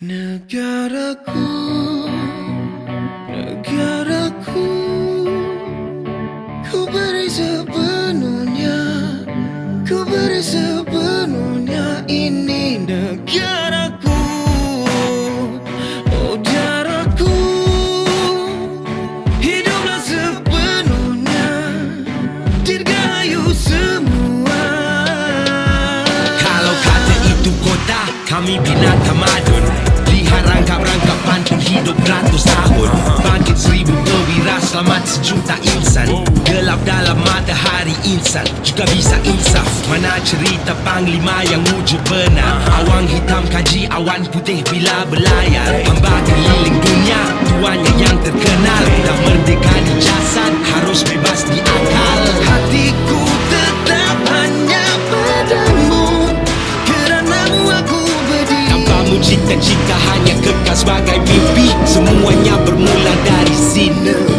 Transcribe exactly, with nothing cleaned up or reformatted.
Negaraku, negaraku, ku beri sepenuhnya, ku beri sepenuhnya. Ini negaraku, oh darahku, hiduplah sepenuhnya, dirgahayu semua. Kalau kata itu kota, kami bina tamadun. Lihat rangkap-rangkap pantun hidup ratus tahun. Bangkit seribu perwira, selamat sejuta insan. Gelap dalam matahari insan juga bisa insaf. Mana cerita panglima yang wujud benar? Awang hitam kaji awan putih bila berlayar. Hamba keliling dunia, tuannya yang terkenal. Dah merdeka di jasad, harus bebas di akal. Hatiku tetap hanya padamu, keranamu aku berdiri. Tanpamu cita-cita hanya kekal sebagai mimpi. Semuanya bermula dari sini.